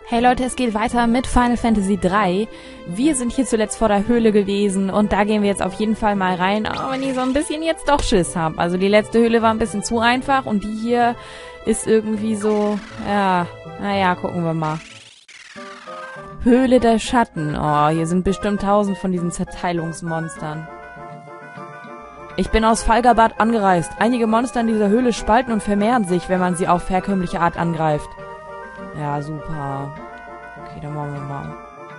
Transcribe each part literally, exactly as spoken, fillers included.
Hey Leute, es geht weiter mit Final Fantasy drei. Wir sind hier zuletzt vor der Höhle gewesen und da gehen wir jetzt auf jeden Fall mal rein, auch wenn ich so ein bisschen jetzt doch Schiss habe. Also die letzte Höhle war ein bisschen zu einfach und die hier ist irgendwie so, ja, naja, gucken wir mal. Höhle der Schatten. Oh, hier sind bestimmt tausend von diesen Zerteilungsmonstern. Ich bin aus Falgabad angereist. Einige Monster in dieser Höhle spalten und vermehren sich, wenn man sie auf herkömmliche Art angreift. Ja, super. Okay, dann machen wir mal.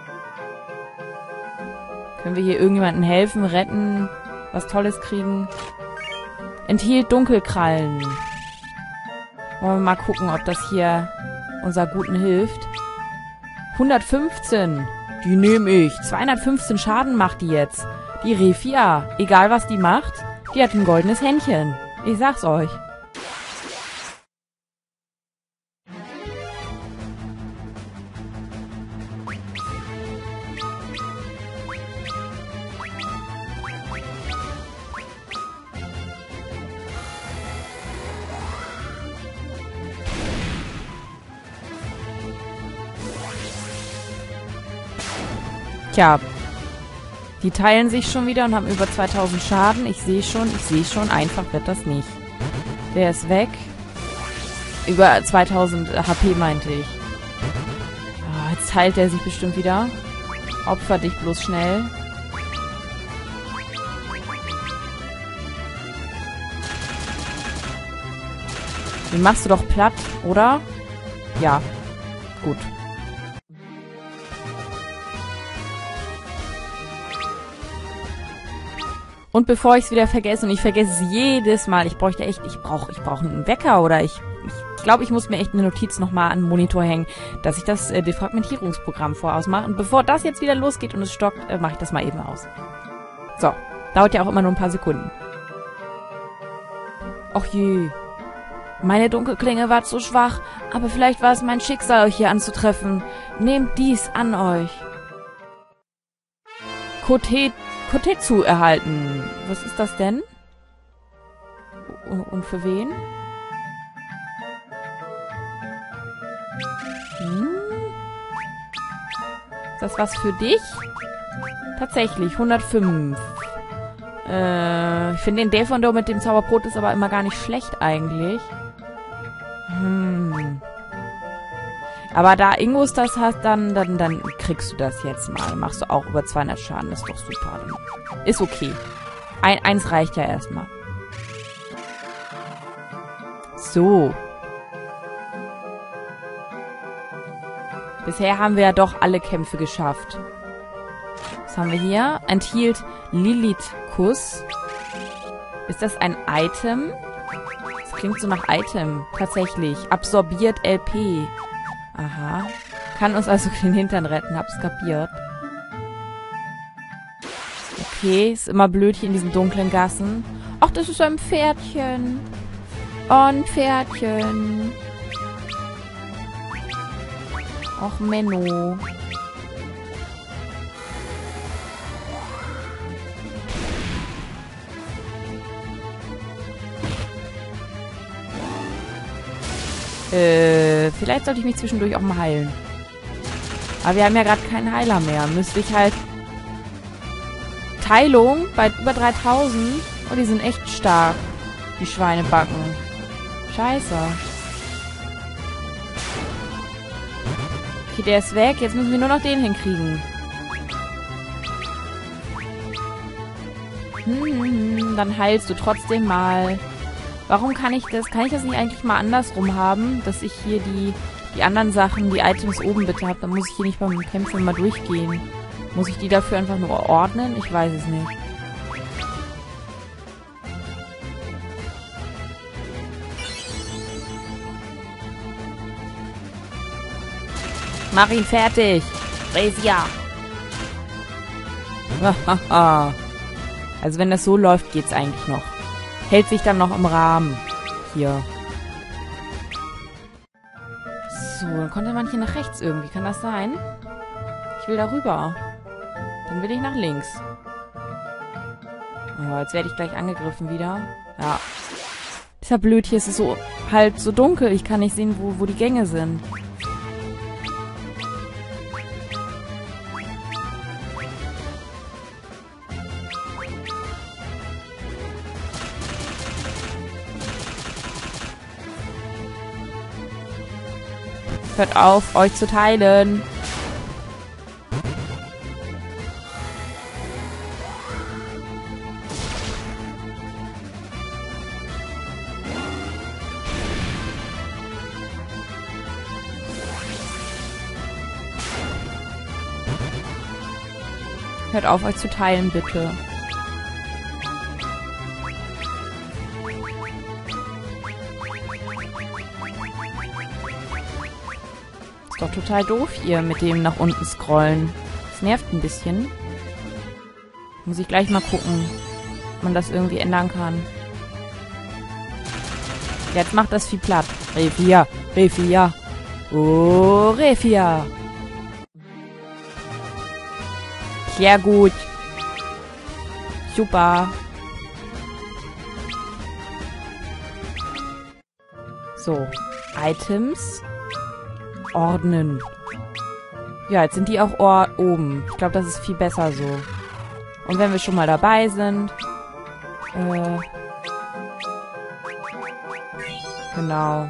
Können wir hier irgendjemanden helfen, retten, was Tolles kriegen? Enthielt Dunkelkrallen. Wollen wir mal gucken, ob das hier unser Guten hilft. hundertfünfzehn. Die nehme ich. zweihundertfünfzehn Schaden macht die jetzt. Die Refia. Egal, was die macht, die hat ein goldenes Händchen. Ich sag's euch. Tja, die teilen sich schon wieder und haben über zweitausend Schaden. Ich sehe schon, ich sehe schon, einfach wird das nicht. Der ist weg. Über zweitausend H P meinte ich. Oh, jetzt heilt er sich bestimmt wieder. Opfer dich bloß schnell. Den machst du doch platt, oder? Ja, gut. Und bevor ich es wieder vergesse, und ich vergesse es jedes Mal, ich bräuchte echt, ich brauche ich brauche einen Wecker oder ich ich glaube, ich muss mir echt eine Notiz nochmal an den Monitor hängen, dass ich das äh, Defragmentierungsprogramm vorausmache. Und bevor das jetzt wieder losgeht und es stockt, äh, mache ich das mal eben aus. So, dauert ja auch immer nur ein paar Sekunden. Och je, meine Dunkelklinge war zu schwach, aber vielleicht war es mein Schicksal, euch hier anzutreffen. Nehmt dies an euch. Kotet Kotetsu erhalten. Was ist das denn? Und für wen? Hm? Ist das was für dich? Tatsächlich, hundertfünf. Äh, ich finde den Defender mit dem Zauberbrot ist aber immer gar nicht schlecht eigentlich. Hm. Aber da Ingus das hast, dann, dann, dann kriegst du das jetzt mal. Dann machst du auch über zweihundert Schaden. Das ist doch super. Ist okay. Ein, eins reicht ja erstmal. So. Bisher haben wir ja doch alle Kämpfe geschafft. Was haben wir hier? Enthielt Lilith-Kuss. Ist das ein Item? Das klingt so nach Item. Tatsächlich. Absorbiert L P. Aha. Kann uns also den Hintern retten, hab's kapiert. Okay, ist immer blöd hier in diesen dunklen Gassen. Ach, das ist ein Pferdchen. Oh, ein Pferdchen. Och, Menno. Äh, vielleicht sollte ich mich zwischendurch auch mal heilen. Aber wir haben ja gerade keinen Heiler mehr. Müsste ich halt... Teilung bei über dreitausend. Oh, die sind echt stark. Die Schweinebacken. Scheiße. Okay, der ist weg. Jetzt müssen wir nur noch den hinkriegen. Hm, dann heilst du trotzdem mal. Warum kann ich das? Kann ich das nicht eigentlich mal andersrum haben? Dass ich hier die, die anderen Sachen, die Items oben bitte habe. Dann muss ich hier nicht beim Kämpfen mal durchgehen. Muss ich die dafür einfach nur ordnen? Ich weiß es nicht. Mach ihn fertig! Resia! Also wenn das so läuft, geht's eigentlich noch. Hält sich dann noch im Rahmen. Hier. So, dann konnte man hier nach rechts irgendwie. Kann das sein? Ich will da rüber. Dann will ich nach links. Oh, jetzt werde ich gleich angegriffen wieder. Ja. Ist ja blöd, hier ist es so halt so dunkel. Ich kann nicht sehen, wo, wo die Gänge sind. Hört auf, euch zu teilen. Hört auf, euch zu teilen, bitte. Ist doch total doof hier mit dem nach unten scrollen. Das nervt ein bisschen. Muss ich gleich mal gucken, ob man das irgendwie ändern kann. Jetzt macht das viel platt. Refia, Refia. Oh, Refia. Sehr gut. Super. So. Items. Ordnen. Ja, jetzt sind die auch or oben. Ich glaube, das ist viel besser so. Und wenn wir schon mal dabei sind. Äh. Genau.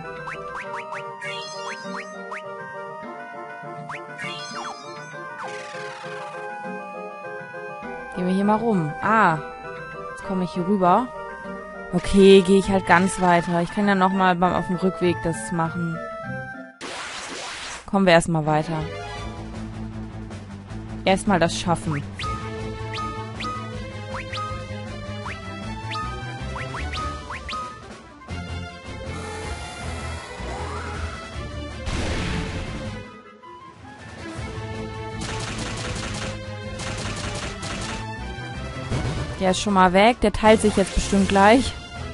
Gehen wir hier mal rum. Ah. Jetzt komme ich hier rüber. Okay, gehe ich halt ganz weiter. Ich kann ja nochmal beim auf dem Rückweg das machen. Kommen wir erstmal weiter. Erstmal das schaffen. Der ist schon mal weg. Der teilt sich jetzt bestimmt gleich.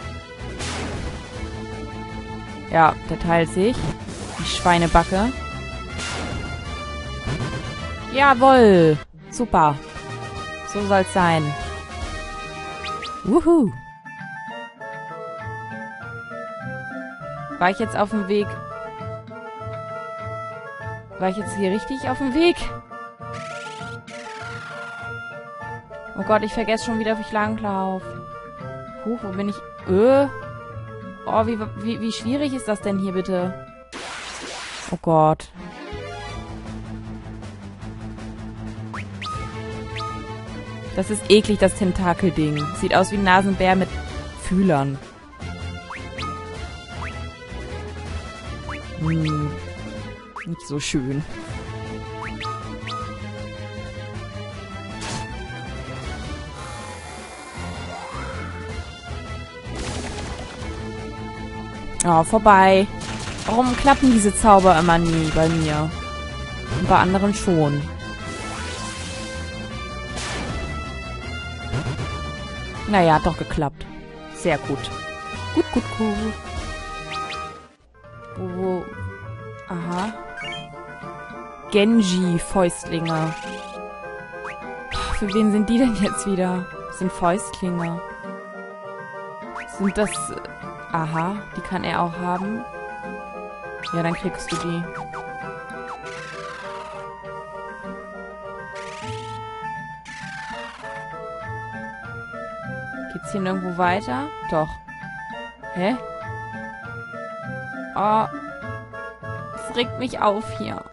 Ja, der teilt sich. Die Schweinebacke. Jawohl. Super. So soll's sein. Wuhu. War ich jetzt auf dem Weg? War ich jetzt hier richtig auf dem Weg? Oh Gott, ich vergesse schon wieder, wie ich langlaufe. Huch, wo bin ich? Öh. Oh, wie, wie, wie schwierig ist das denn hier bitte? Oh Gott. Das ist eklig, das Tentakelding. Sieht aus wie ein Nasenbär mit Fühlern. Hm. Nicht so schön. Oh, vorbei. Warum klappen diese Zauber immer nie bei mir? Und bei anderen schon. Naja, hat doch geklappt. Sehr gut. Gut, gut, gut. Wo, wo? Aha. Genji-Fäustlinge. Für wen sind die denn jetzt wieder? Das sind Fäustlinge. Sind das... Aha, die kann er auch haben. Ja, dann kriegst du die. Geht's hier nirgendwo weiter? Doch. Hä? Oh. Es regt mich auf hier.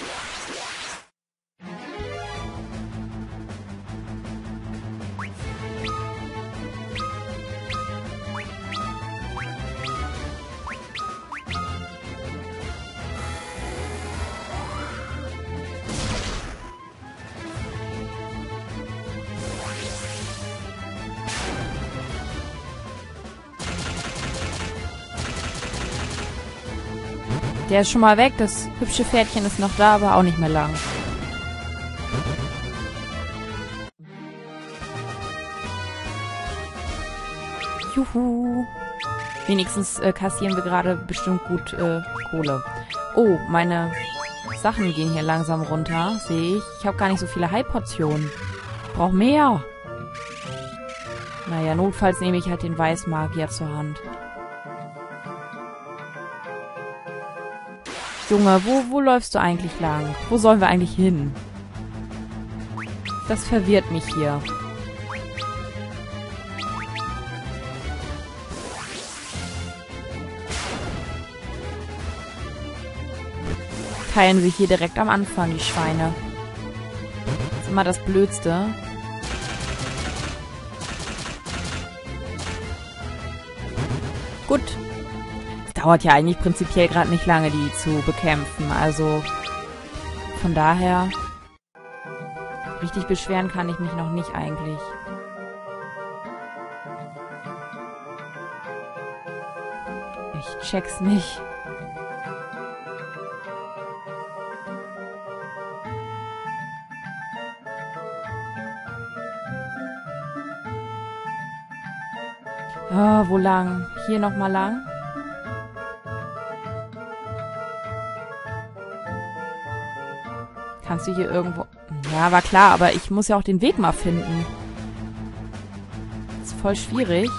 Der ist schon mal weg. Das hübsche Pferdchen ist noch da, aber auch nicht mehr lang. Juhu. Wenigstens äh, kassieren wir gerade bestimmt gut äh, Kohle. Oh, meine Sachen gehen hier langsam runter. Sehe ich. Ich habe gar nicht so viele Heilportionen. Ich brauche mehr. Naja, notfalls nehme ich halt den Weißmagier zur Hand. Junge, wo, wo läufst du eigentlich lang? Wo sollen wir eigentlich hin? Das verwirrt mich hier. teilen sich hier direkt am Anfang, die Schweine. Das ist immer das Blödste. Gut. Es dauert ja eigentlich prinzipiell gerade nicht lange, die zu bekämpfen. Also von daher richtig beschweren kann ich mich noch nicht eigentlich. Ich check's nicht. Oh, wo lang? Hier nochmal lang? Kannst du hier irgendwo... Ja, war klar, aber ich muss ja auch den Weg mal finden. Das ist voll schwierig.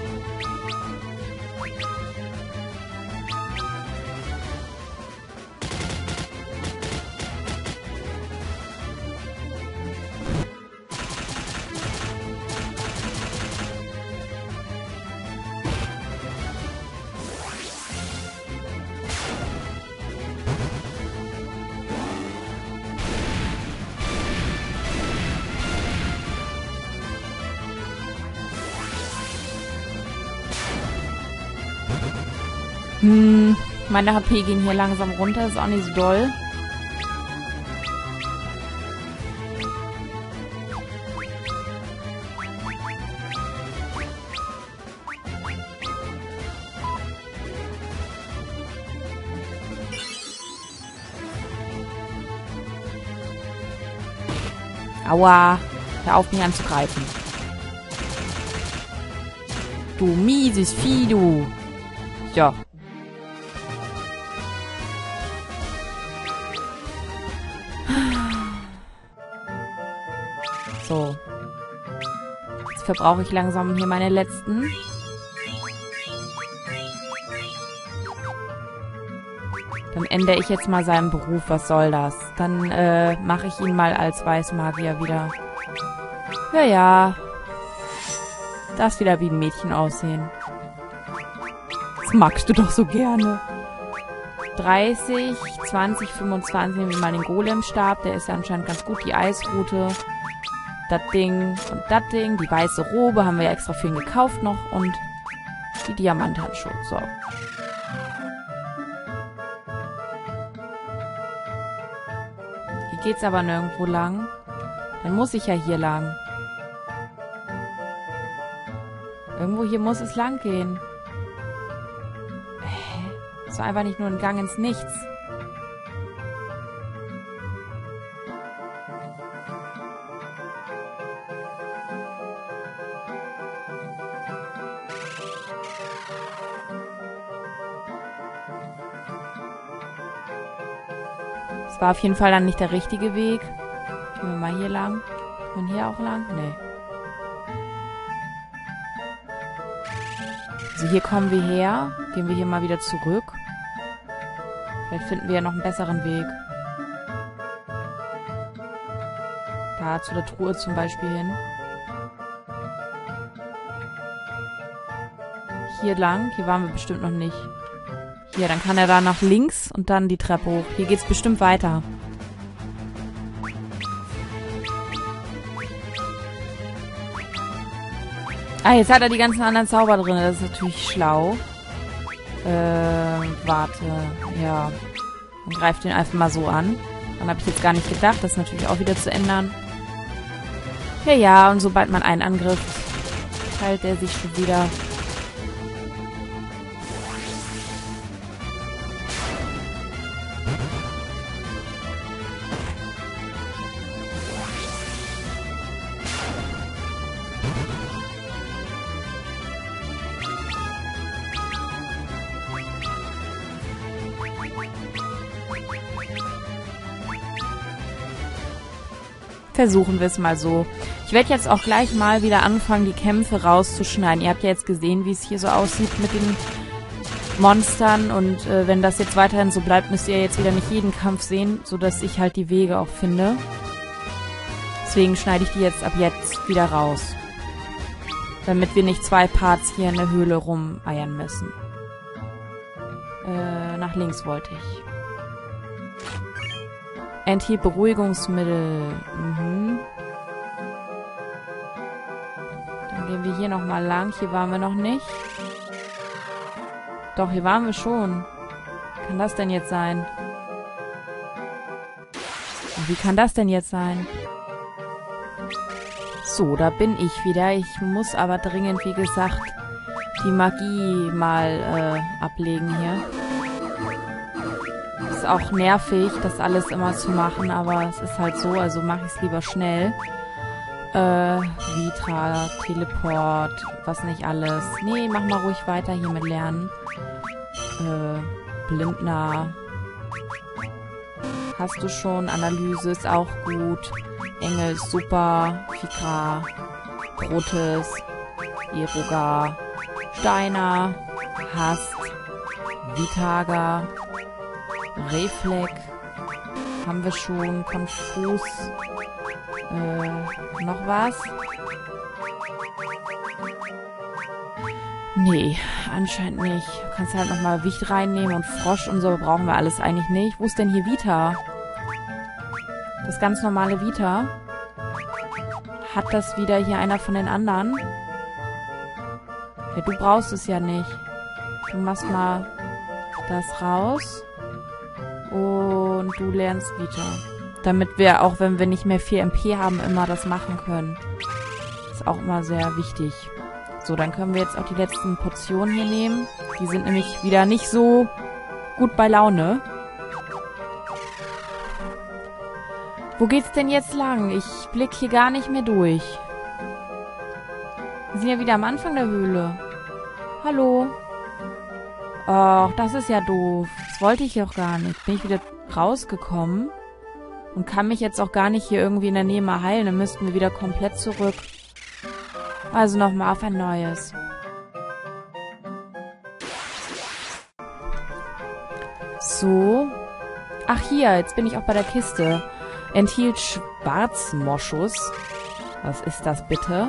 Hm, meine H P gehen hier langsam runter, ist auch nicht so doll. Aua, hör auf mich anzugreifen. Du mieses Vieh, du. Ja. So. Jetzt verbrauche ich langsam hier meine letzten. Dann ändere ich jetzt mal seinen Beruf. Was soll das? Dann äh, mache ich ihn mal als Weißmagier wieder. Ja, ja. Das wieder wie ein Mädchen aussehen. Das magst du doch so gerne. dreißig, zwanzig, fünfundzwanzig. Nehmen wir mal den Golemstab. Der ist ja anscheinend ganz gut. Die Eisrute. Das Ding und das Ding. Die weiße Robe haben wir ja extra für ihn gekauft noch. Und die Diamanthandschuhe. So. Hier geht's aber nirgendwo lang. Dann muss ich ja hier lang. Irgendwo hier muss es lang gehen. Hä? Das war einfach nicht nur ein Gang ins Nichts. Das war auf jeden Fall dann nicht der richtige Weg. Gehen wir mal hier lang. Und hier auch lang? Nee. Also hier kommen wir her. Gehen wir hier mal wieder zurück. Vielleicht finden wir ja noch einen besseren Weg. Da zu der Truhe zum Beispiel hin. Hier lang. Hier waren wir bestimmt noch nicht. Hier, dann kann er da nach links und dann die Treppe hoch. Hier geht's bestimmt weiter. Ah, jetzt hat er die ganzen anderen Zauber drin. Das ist natürlich schlau. Äh, warte. Ja. Dann greift den einfach mal so an. Dann habe ich jetzt gar nicht gedacht. Das ist natürlich auch wieder zu ändern. Ja, ja. Und sobald man einen Angriff teilt er sich schon wieder. Versuchen wir es mal so. Ich werde jetzt auch gleich mal wieder anfangen, die Kämpfe rauszuschneiden. Ihr habt ja jetzt gesehen, wie es hier so aussieht mit den Monstern. Und äh, wenn das jetzt weiterhin so bleibt, müsst ihr jetzt wieder nicht jeden Kampf sehen, sodass ich halt die Wege auch finde. Deswegen schneide ich die jetzt ab jetzt wieder raus. Damit wir nicht zwei Parts hier in der Höhle rumeiern müssen. Äh, nach links wollte ich. Enthielt Beruhigungsmittel. Mhm. Dann gehen wir hier nochmal lang. Hier waren wir noch nicht. Doch, hier waren wir schon. Wie kann das denn jetzt sein? Und wie kann das denn jetzt sein? So, da bin ich wieder. Ich muss aber dringend, wie gesagt, die Magie mal äh, ablegen hier. Ist auch nervig, das alles immer zu machen, aber es ist halt so, also mache ich es lieber schnell. Äh, Vitra, Teleport, was nicht alles. Nee, mach mal ruhig weiter hier mit Lernen. Äh, Blindner. Hast du schon. Analyse ist auch gut. Engel ist super. Fika. Protes. Erogar. Steiner. Hast. Vitaga. Reflex. Haben wir schon. Konfus. Äh, noch was? Nee, anscheinend nicht. Du kannst halt nochmal Wicht reinnehmen und Frosch und so brauchen wir alles eigentlich nicht. Wo ist denn hier Vita? Das ganz normale Vita. Hat das wieder hier einer von den anderen? Ja, du brauchst es ja nicht. Du machst mal das raus. Und du lernst Vita. Damit wir, auch wenn wir nicht mehr viel M P haben, immer das machen können. Ist auch immer sehr wichtig. So, dann können wir jetzt auch die letzten Portionen hier nehmen. Die sind nämlich wieder nicht so gut bei Laune. Wo geht's denn jetzt lang? Ich blick hier gar nicht mehr durch. Wir sind ja wieder am Anfang der Höhle. Hallo? Ach, das ist ja doof. Das wollte ich doch gar nicht. Bin ich wieder rausgekommen und kann mich jetzt auch gar nicht hier irgendwie in der Nähe mal heilen. Dann müssten wir wieder komplett zurück. Also nochmal auf ein neues. So. Ach hier, jetzt bin ich auch bei der Kiste. Enthielt Schwarzmoschus. Was ist das bitte?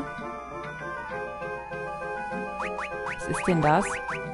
Was ist denn das?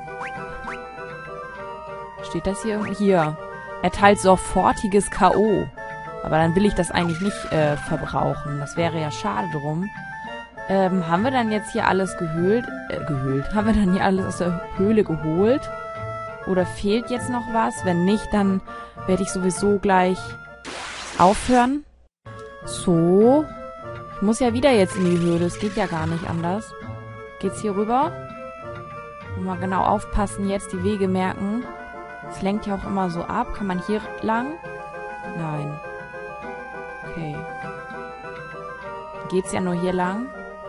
Steht das hier? Hier. Erteilt sofortiges K O. Aber dann will ich das eigentlich nicht äh, verbrauchen. Das wäre ja schade drum. Ähm, haben wir dann jetzt hier alles gehöhlt? Äh, gehöhlt? Haben wir dann hier alles aus der Höhle geholt? Oder fehlt jetzt noch was? Wenn nicht, dann werde ich sowieso gleich aufhören. So. Ich muss ja wieder jetzt in die Höhle. Es geht ja gar nicht anders. Geht's hier rüber? Mal genau aufpassen, jetzt die Wege merken. Es lenkt ja auch immer so ab. Kann man hier lang? Nein. Okay. Geht's ja nur hier lang.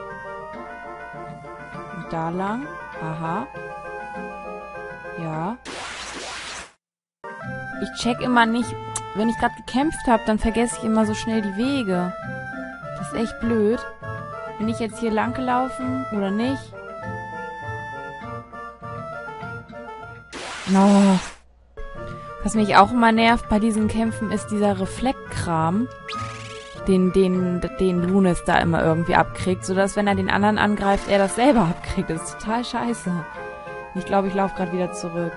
Und da lang. Aha. Ja. Ich check immer nicht, wenn ich gerade gekämpft habe, dann vergesse ich immer so schnell die Wege. Das ist echt blöd. Bin ich jetzt hier lang gelaufen oder nicht? Oh. Was mich auch immer nervt bei diesen Kämpfen ist dieser Reflektkram, den, den, den Lunis da immer irgendwie abkriegt, sodass, wenn er den anderen angreift, er das selber abkriegt. Das ist total scheiße. Ich glaube, ich laufe gerade wieder zurück.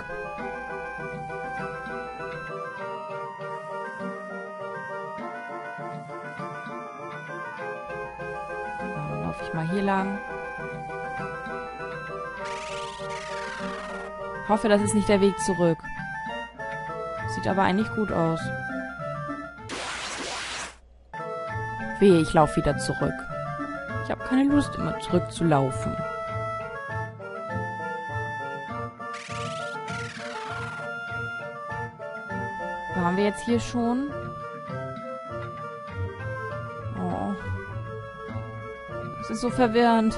Dann laufe ich mal hier lang. Hoffe, das ist nicht der Weg zurück. Sieht aber eigentlich gut aus. Wehe, ich laufe wieder zurück. Ich habe keine Lust, immer zurückzulaufen. Waren wir jetzt hier schon? Oh. Das ist so verwirrend.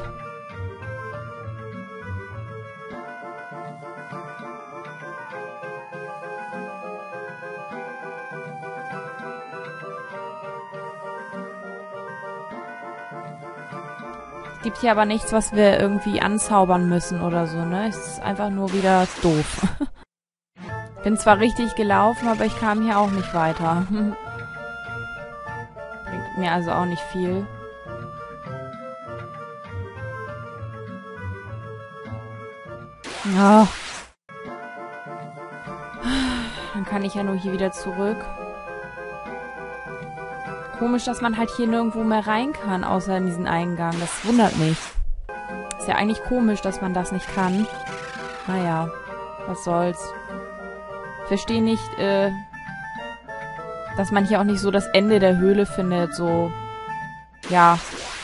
Es gibt hier aber nichts, was wir irgendwie anzaubern müssen oder so, ne? Es ist einfach nur wieder doof. Bin zwar richtig gelaufen, aber ich kam hier auch nicht weiter. Bringt mir also auch nicht viel. Ja. Dann kann ich ja nur hier wieder zurück. Komisch, dass man halt hier nirgendwo mehr rein kann, außer in diesen Eingang. Das wundert mich. Ist ja eigentlich komisch, dass man das nicht kann. Naja, was soll's. Verstehe nicht, äh, dass man hier auch nicht so das Ende der Höhle findet, so. Ja.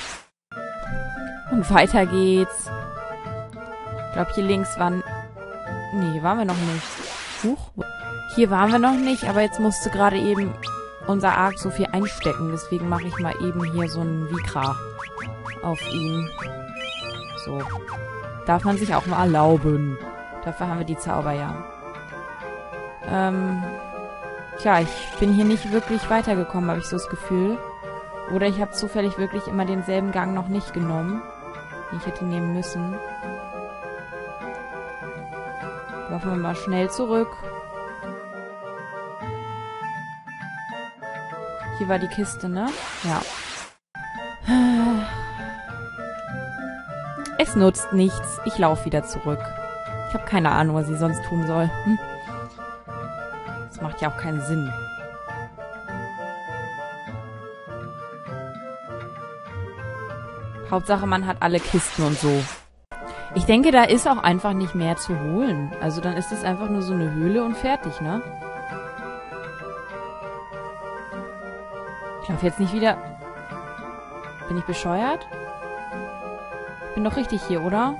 Und weiter geht's. Ich glaube, hier links waren... Nee, hier waren wir noch nicht. Huch. Hier waren wir noch nicht, aber jetzt musste gerade eben unser Ark so viel einstecken. Deswegen mache ich mal eben hier so einen Vikra auf ihn. So. Darf man sich auch mal erlauben. Dafür haben wir die Zauber, ja. Ähm... Tja, ich bin hier nicht wirklich weitergekommen, habe ich so das Gefühl. Oder ich habe zufällig wirklich immer denselben Gang noch nicht genommen, den ich hätte nehmen müssen. Laufen wir mal schnell zurück. Hier war die Kiste, ne? Ja. Es nutzt nichts. Ich laufe wieder zurück. Ich habe keine Ahnung, was ich sonst tun soll. Hm? Das macht ja auch keinen Sinn. Hauptsache, man hat alle Kisten und so. Ich denke, da ist auch einfach nicht mehr zu holen. Also dann ist es einfach nur so eine Höhle und fertig, ne? Ich laufe jetzt nicht wieder... Bin ich bescheuert? Ich bin doch richtig hier, oder?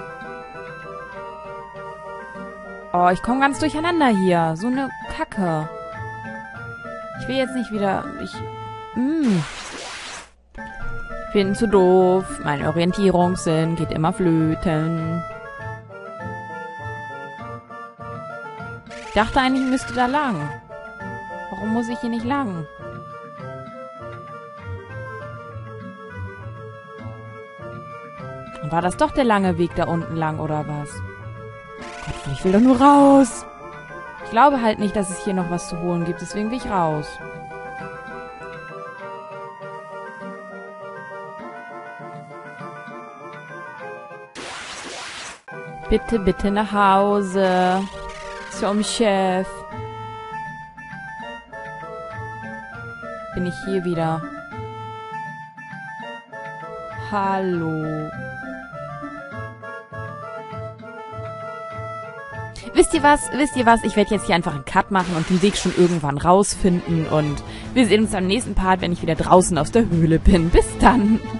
Oh, ich komme ganz durcheinander hier. So eine Kacke. Ich will jetzt nicht wieder... Ich... Mm. Ich bin zu doof. Mein Orientierungssinn geht immer flöten. Ich dachte eigentlich, ich müsste da lang. Warum muss ich hier nicht lang? War das doch der lange Weg da unten lang, oder was? Gott, ich will doch nur raus. Ich glaube halt nicht, dass es hier noch was zu holen gibt, deswegen will ich raus. Bitte, bitte nach Hause. Zum Chef. Bin ich hier wieder. Hallo. Wisst ihr was? Wisst ihr was? Ich werde jetzt hier einfach einen Cut machen und den Weg schon irgendwann rausfinden. Und wir sehen uns am nächsten Part, wenn ich wieder draußen aus der Höhle bin. Bis dann.